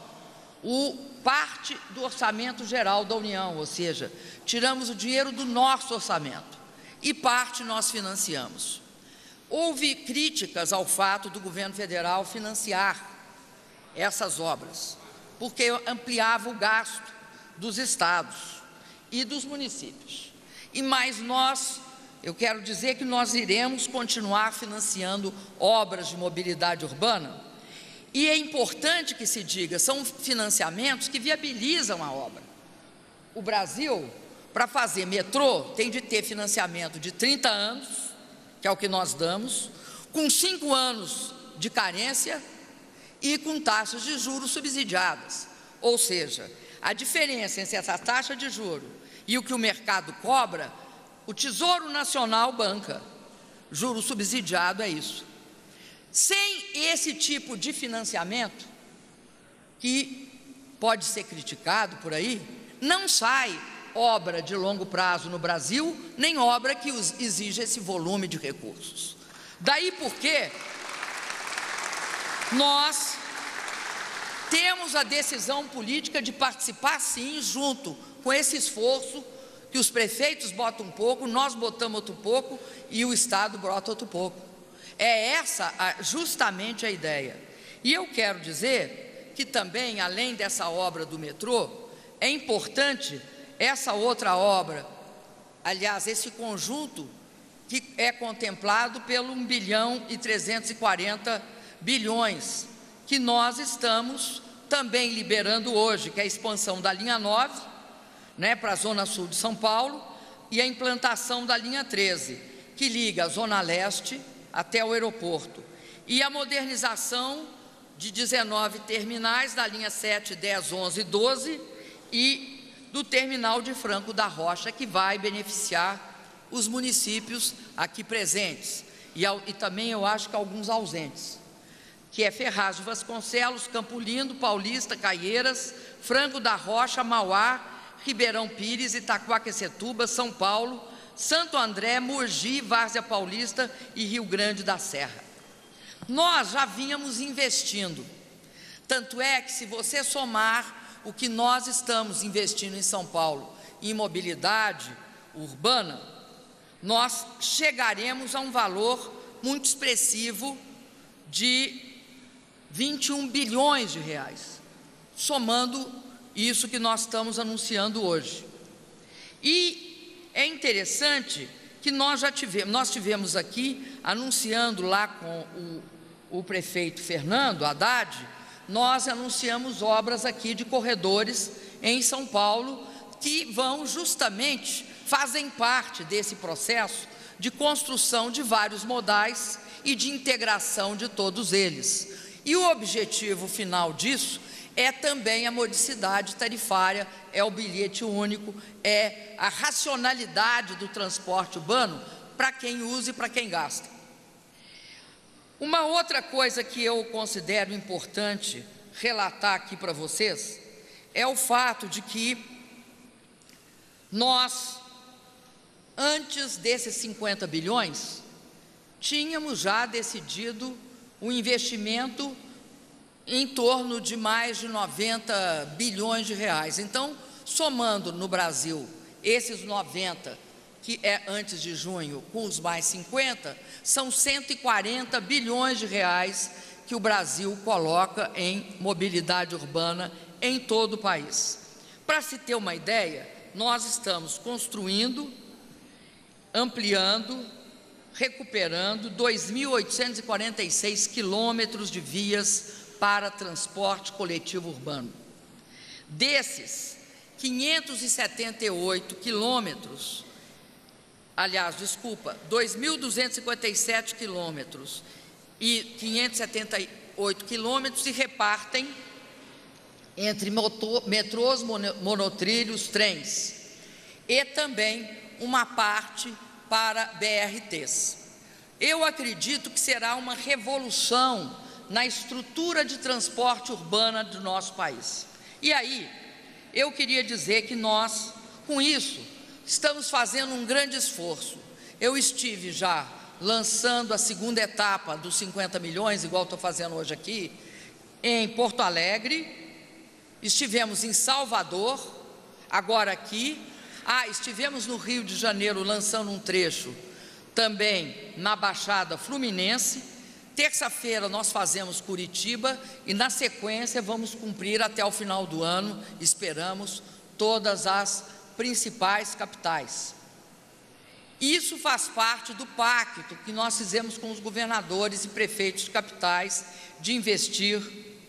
parte do orçamento geral da União, ou seja, tiramos o dinheiro do nosso orçamento e parte nós financiamos. Houve críticas ao fato do governo federal financiar essas obras, porque ampliava o gasto dos estados e dos municípios. Mas nós eu quero dizer que nós iremos continuar financiando obras de mobilidade urbana, e é importante que se diga, são financiamentos que viabilizam a obra. O Brasil, para fazer metrô, tem de ter financiamento de 30 anos, que é o que nós damos, com 5 anos de carência e com taxas de juros subsidiadas. Ou seja, a diferença entre essa taxa de juros e o que o mercado cobra, o Tesouro Nacional banca. Juro subsidiado é isso. Sem esse tipo de financiamento, que pode ser criticado por aí, não sai obra de longo prazo no Brasil, nem obra que exija esse volume de recursos. Daí porque nós temos a decisão política de participar sim, junto com esse esforço que os prefeitos botam um pouco, nós botamos outro pouco e o Estado bota outro pouco. É essa justamente a ideia. E eu quero dizer que também, além dessa obra do metrô, é importante essa outra obra, aliás, esse conjunto que é contemplado pelo 1,340 bilhões, que nós estamos também liberando hoje, que é a expansão da linha 9, para a Zona Sul de São Paulo, e a implantação da linha 13, que liga a Zona Leste até o aeroporto, e a modernização de 19 terminais da linha 7, 10, 11 e 12, e do terminal de Franco da Rocha, que vai beneficiar os municípios aqui presentes, e também eu acho que alguns ausentes, que é Ferraz de Vasconcelos, Campo Lindo, Paulista, Caieiras, Franco da Rocha, Mauá, Ribeirão Pires, Itaquaquecetuba, São Paulo, Santo André, Mogi, Várzea Paulista e Rio Grande da Serra. Nós já vínhamos investindo, tanto é que se você somar o que nós estamos investindo em São Paulo em mobilidade urbana, nós chegaremos a um valor muito expressivo de 21 bilhões de reais, somando isso que nós estamos anunciando hoje. E é interessante que nós tivemos aqui, anunciando lá com o prefeito Fernando Haddad, nós anunciamos obras aqui de corredores em São Paulo, que vão justamente, fazem parte desse processo de construção de vários modais e de integração de todos eles. E o objetivo final disso é também a modicidade tarifária, é o bilhete único, é a racionalidade do transporte urbano para quem usa e para quem gasta. Uma outra coisa que eu considero importante relatar aqui para vocês é o fato de que nós, antes desses 50 bilhões, tínhamos já decidido um investimento em torno de mais de 90 bilhões de reais. Então, somando no Brasil esses 90, que é antes de junho, com os mais 50, são 140 bilhões de reais que o Brasil coloca em mobilidade urbana em todo o país. Para se ter uma ideia, nós estamos construindo, ampliando, recuperando 2.846 quilômetros de vias para transporte coletivo urbano. Desses, 578 quilômetros, 2.257 quilômetros e 578 quilômetros se repartem entre metrôs, monotrilhos, trens, e também uma parte para BRTs. Eu acredito que será uma revolução na estrutura de transporte urbana do nosso país. E aí, eu queria dizer que nós, com isso, estamos fazendo um grande esforço. Eu estive já lançando a segunda etapa dos 50 milhões, igual estou fazendo hoje aqui, em Porto Alegre, estivemos em Salvador, agora aqui, estivemos no Rio de Janeiro lançando um trecho também na Baixada Fluminense. Terça-feira nós fazemos Curitiba e na sequência vamos cumprir até o final do ano, esperamos, todas as principais capitais. Isso faz parte do pacto que nós fizemos com os governadores e prefeitos de capitais de investir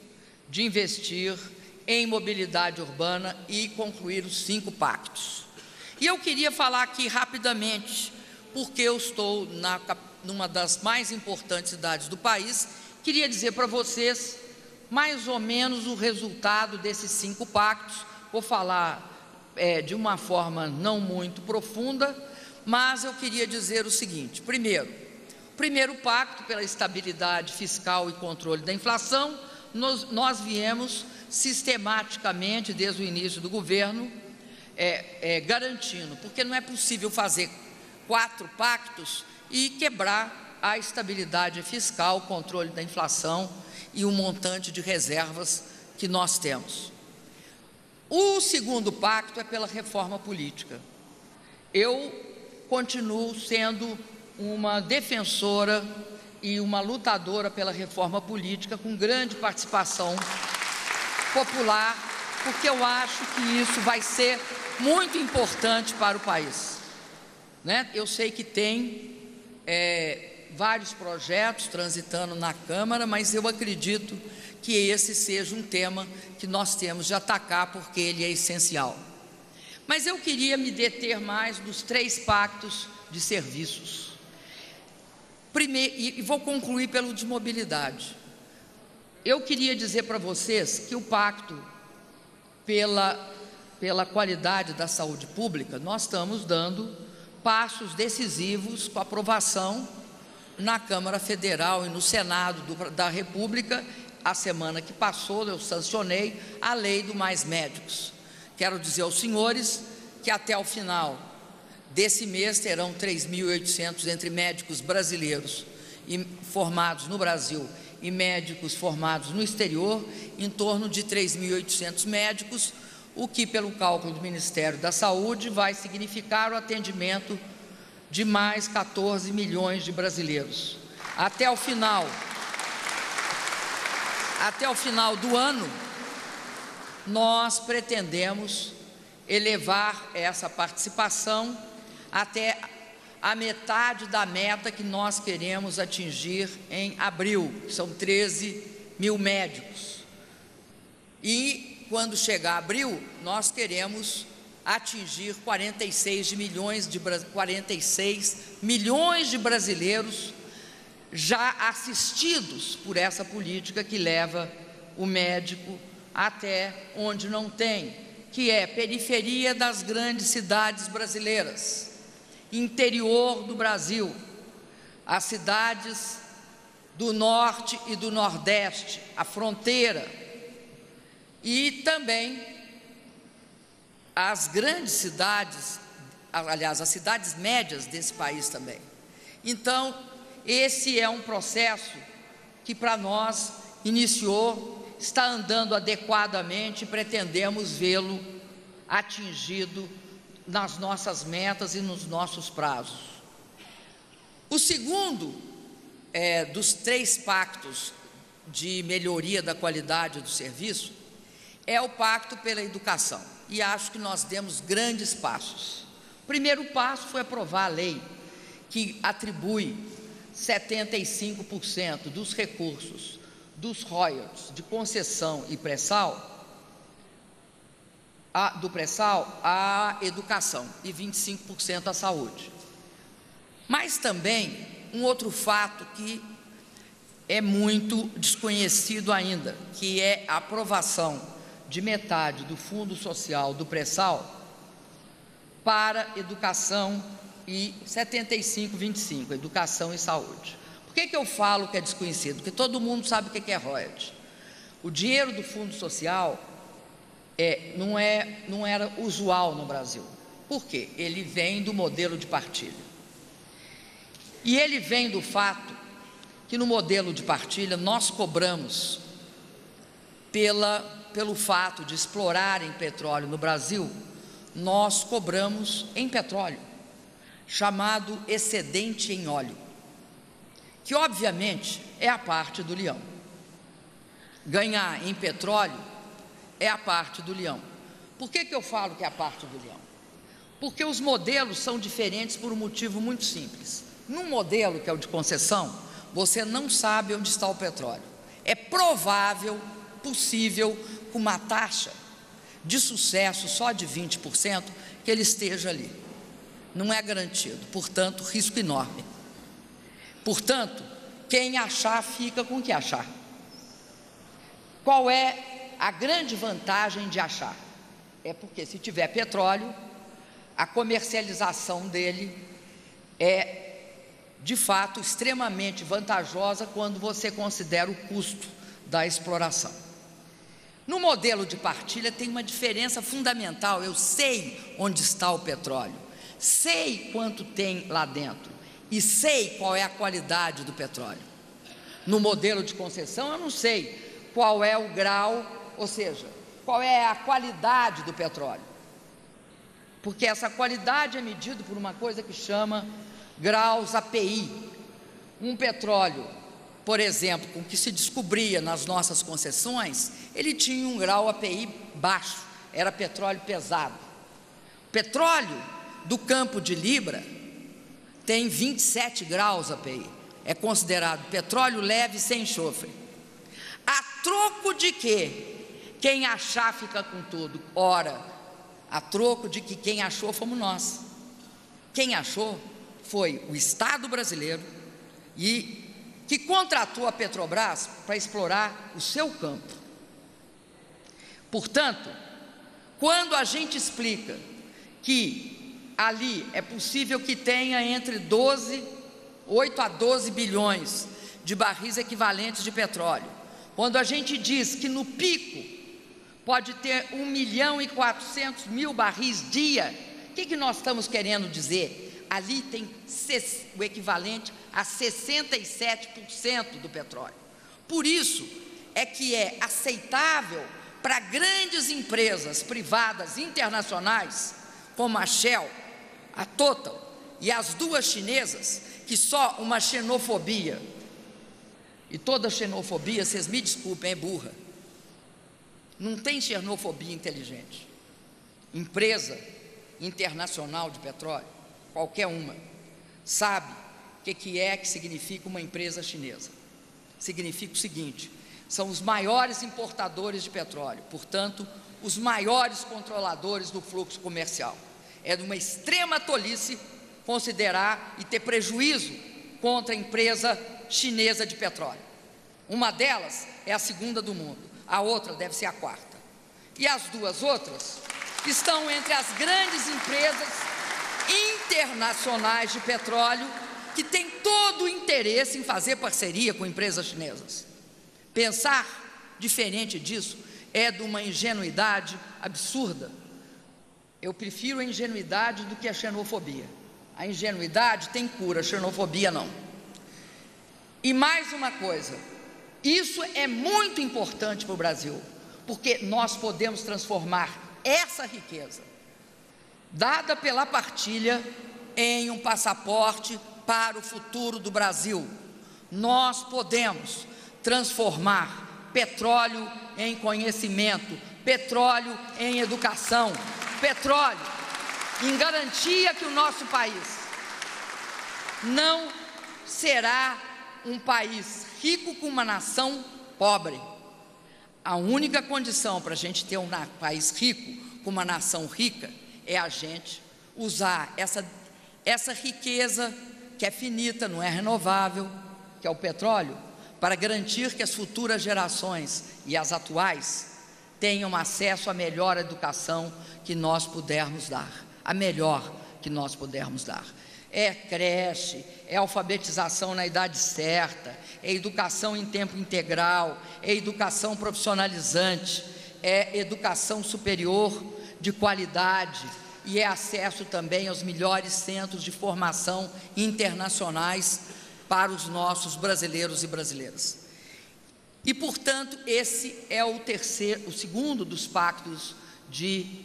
em mobilidade urbana e concluir os 5 pactos. E eu queria falar aqui rapidamente, porque eu estou numa das mais importantes cidades do país, queria dizer para vocês mais ou menos o resultado desses 5 pactos. Vou falar de uma forma não muito profunda, mas eu queria dizer o seguinte: primeiro pacto pela estabilidade fiscal e controle da inflação, nós viemos sistematicamente, desde o início do governo, garantindo, porque não é possível fazer 4 pactos e quebrar a estabilidade fiscal, o controle da inflação e o montante de reservas que nós temos. O segundo pacto é pela reforma política. Eu continuo sendo uma defensora e uma lutadora pela reforma política, com grande participação popular, porque eu acho que isso vai ser muito importante para o país, né? Eu sei que tem vários projetos transitando na Câmara, mas eu acredito que esse seja um tema que nós temos de atacar, porque ele é essencial. Mas eu queria me deter mais nos 3 pactos de serviços. Primeiro, e vou concluir pelo de mobilidade. Eu queria dizer para vocês que o pacto pela qualidade da saúde pública, nós estamos dando passos decisivos com a aprovação na Câmara Federal e no Senado da República. A semana que passou, eu sancionei a lei do Mais Médicos. Quero dizer aos senhores que até o final desse mês terão 3.800 entre médicos brasileiros formados no Brasil e médicos formados no exterior, em torno de 3.800 médicos, o que, pelo cálculo do Ministério da Saúde, vai significar o atendimento de mais 14 milhões de brasileiros. Até o final do ano, nós pretendemos elevar essa participação até a metade da meta que nós queremos atingir em abril, que são 13 mil médicos. E quando chegar abril, nós queremos atingir 46 milhões de brasileiros já assistidos por essa política que leva o médico até onde não tem, que é periferia das grandes cidades brasileiras, interior do Brasil, as cidades do norte e do nordeste, a fronteira, e também as grandes cidades, aliás, as cidades médias desse país também. Então, esse é um processo que para nós iniciou, está andando adequadamente e pretendemos vê-lo atingido nas nossas metas e nos nossos prazos. O segundo dos 3 pactos de melhoria da qualidade do serviço é o pacto pela educação, e acho que nós demos grandes passos. O primeiro passo foi aprovar a lei que atribui 75% dos recursos dos royalties de concessão e pré-sal, do pré-sal à educação e 25% à saúde. Mas também um outro fato que é muito desconhecido ainda, que é a aprovação de metade do Fundo Social do pré-sal para educação e 75-25, educação e saúde. Por que eu falo que é desconhecido? Porque todo mundo sabe o que é royalties. O dinheiro do Fundo Social não era usual no Brasil. Por quê? Ele vem do modelo de partilha. E ele vem do fato que no modelo de partilha nós cobramos pelo fato de explorarem petróleo no Brasil, nós cobramos em petróleo, chamado excedente em óleo, que obviamente é a parte do leão. Ganhar em petróleo é a parte do leão. Por que eu falo que é a parte do leão? Porque os modelos são diferentes por um motivo muito simples. Num modelo, que é o de concessão, você não sabe onde está o petróleo. É provável, possível, com uma taxa de sucesso só de 20%, que ele esteja ali. Não é garantido, portanto, risco enorme. Portanto, quem achar, fica com o que achar. Qual é a grande vantagem de achar? É porque, se tiver petróleo, a comercialização dele é, de fato, extremamente vantajosa quando você considera o custo da exploração. No modelo de partilha tem uma diferença fundamental. Eu sei onde está o petróleo, sei quanto tem lá dentro e sei qual é a qualidade do petróleo. No modelo de concessão eu não sei qual é o grau, ou seja, qual é a qualidade do petróleo, porque essa qualidade é medida por uma coisa que chama graus API. Um petróleo, por exemplo, com que se descobria nas nossas concessões, ele tinha um grau API baixo, era petróleo pesado. Petróleo do Campo de Libra tem 27 graus API, é considerado petróleo leve sem enxofre. A troco de quê? Quem achar fica com tudo. Ora, a troco de que quem achou fomos nós. Quem achou foi o Estado brasileiro, e que contratou a Petrobras para explorar o seu campo. Portanto, quando a gente explica que ali é possível que tenha entre 8 a 12 bilhões de barris equivalentes de petróleo, quando a gente diz que no pico pode ter 1.400.000 barris dia, o que nós estamos querendo dizer? Ali tem o equivalente a 67% do petróleo. Por isso é que é aceitável para grandes empresas privadas internacionais, como a Shell, a Total e as duas chinesas, que só uma xenofobia, e toda xenofobia, vocês me desculpem, é burra. Não tem xenofobia inteligente. Empresa internacional de petróleo, qualquer uma, sabe o que significa uma empresa chinesa. Significa o seguinte: são os maiores importadores de petróleo, portanto, os maiores controladores do fluxo comercial. É de uma extrema tolice considerar e ter prejuízo contra a empresa chinesa de petróleo. Uma delas é a segunda do mundo, a outra deve ser a quarta. E as duas outras estão entre as grandes empresas internacionais de petróleo, que têm todo o interesse em fazer parceria com empresas chinesas. Pensar diferente disso é de uma ingenuidade absurda. Eu prefiro a ingenuidade do que a xenofobia. A ingenuidade tem cura, a xenofobia não. E mais uma coisa, isso é muito importante para o Brasil, porque nós podemos transformar essa riqueza dada pela partilha em um passaporte para o futuro do Brasil. Nós podemos transformar petróleo em conhecimento, petróleo em educação, petróleo em garantia que o nosso país não será um país rico com uma nação pobre. A única condição para a gente ter um país rico com uma nação rica é a gente usar essa riqueza que é finita, não é renovável, que é o petróleo, para garantir que as futuras gerações e as atuais tenham acesso à melhor educação que nós pudermos dar, a melhor que nós pudermos dar. É creche, é alfabetização na idade certa, é educação em tempo integral, é educação profissionalizante, é educação superior de qualidade e é acesso também aos melhores centros de formação internacionais para os nossos brasileiros e brasileiras. E, portanto, esse é o segundo dos pactos de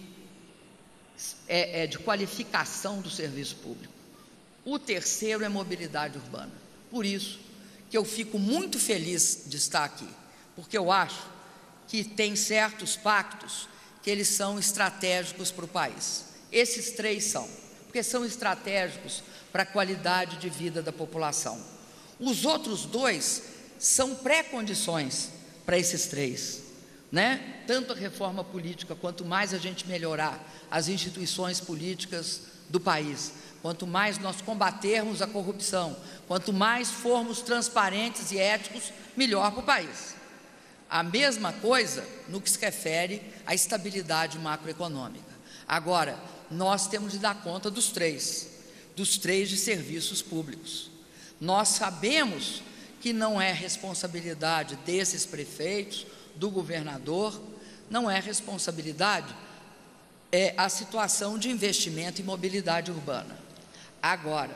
qualificação do serviço público. O terceiro é mobilidade urbana. Por isso que eu fico muito feliz de estar aqui, porque eu acho que tem certos pactos que eles são estratégicos para o país. Esses 3 são, porque são estratégicos para a qualidade de vida da população. Os outros 2 são pré-condições para esses 3, né? Tanto a reforma política, quanto mais a gente melhorar as instituições políticas do país, quanto mais nós combatermos a corrupção, quanto mais formos transparentes e éticos, melhor para o país. A mesma coisa no que se refere à estabilidade macroeconômica. Agora, nós temos de dar conta dos 3 de serviços públicos. Nós sabemos que não é responsabilidade desses prefeitos, do governador, não é responsabilidade, é a situação de investimento em mobilidade urbana. Agora,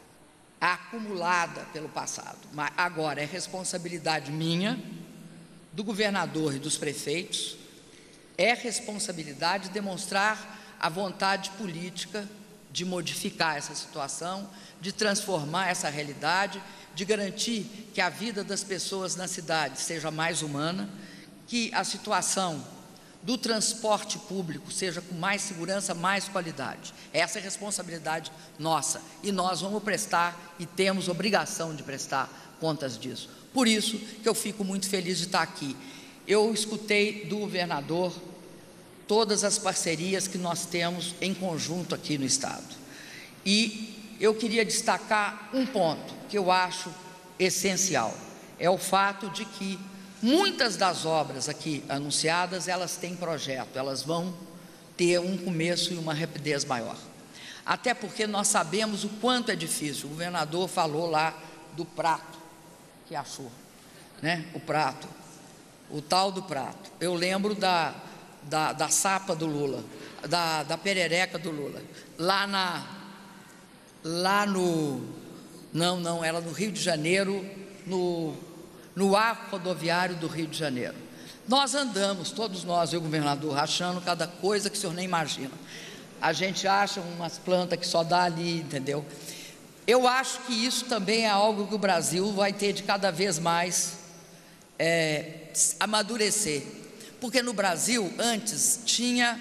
acumulada pelo passado, mas agora é responsabilidade minha, do governador e dos prefeitos, é responsabilidade demonstrar a vontade política de modificar essa situação, de transformar essa realidade, de garantir que a vida das pessoas na cidade seja mais humana, que a situação do transporte público seja com mais segurança, mais qualidade. Essa é a responsabilidade nossa e nós vamos prestar e temos obrigação de prestar contas disso. Por isso que eu fico muito feliz de estar aqui. Eu escutei do governador todas as parcerias que nós temos em conjunto aqui no Estado. E eu queria destacar um ponto que eu acho essencial, é o fato de que muitas das obras aqui anunciadas, elas têm projeto, elas vão ter um começo e uma rapidez maior. Até porque nós sabemos o quanto é difícil. O governador falou lá do prato, que achou, né? O prato, o tal do prato. Eu lembro da sapa do Lula, da perereca do Lula, era no Rio de Janeiro, no arco rodoviário do Rio de Janeiro. Nós andamos, todos nós, eu e o governador, achando cada coisa que o senhor nem imagina. A gente acha umas plantas que só dá ali, entendeu? Eu acho que isso também é algo que o Brasil vai ter de cada vez mais amadurecer. Porque no Brasil, antes, tinha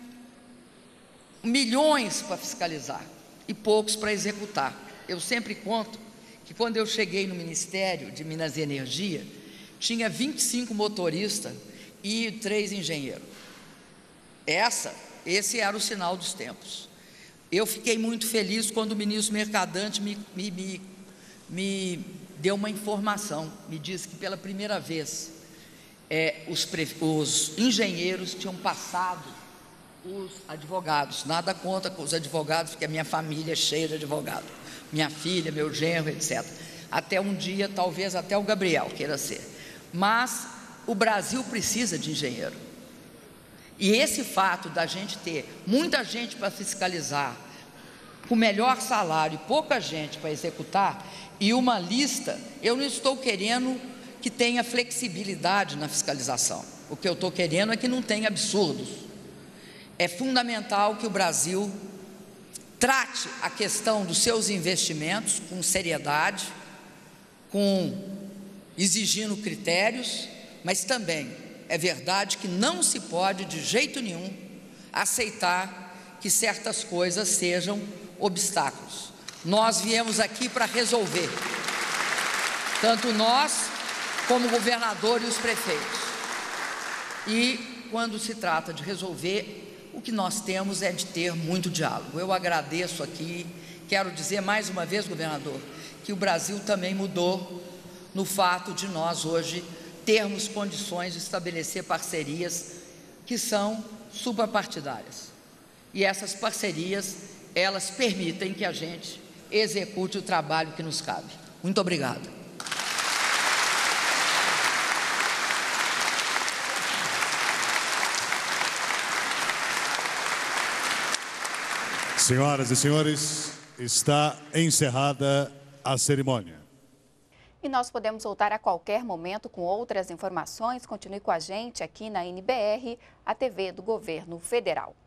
milhões para fiscalizar e poucos para executar. Eu sempre conto que quando eu cheguei no Ministério de Minas e Energia, tinha 25 motoristas e 3 engenheiros. Esse era o sinal dos tempos. Eu fiquei muito feliz quando o ministro Mercadante me deu uma informação, me disse que pela primeira vez os engenheiros tinham passado os advogados. Nada contra os advogados, porque a minha família é cheia de advogados. Minha filha, meu genro, etc. Até um dia, talvez até o Gabriel queira ser. Mas o Brasil precisa de engenheiro. E esse fato da gente ter muita gente para fiscalizar, com melhor salário e pouca gente para executar, e uma lista, eu não estou querendo que tenha flexibilidade na fiscalização. O que eu estou querendo é que não tenha absurdos. É fundamental que o Brasil trate a questão dos seus investimentos com seriedade, exigindo critérios, mas também é verdade que não se pode de jeito nenhum aceitar que certas coisas sejam obstáculos. Nós viemos aqui para resolver, tanto nós como o governador e os prefeitos. E quando se trata de resolver, o que nós temos é de ter muito diálogo. Eu agradeço aqui, quero dizer mais uma vez, governador, que o Brasil também mudou no fato de nós hoje termos condições de estabelecer parcerias que são suprapartidárias. E essas parcerias, elas permitem que a gente execute o trabalho que nos cabe. Muito obrigado. Senhoras e senhores, está encerrada a cerimônia. E nós podemos voltar a qualquer momento com outras informações. Continue com a gente aqui na NBR, a TV do Governo Federal.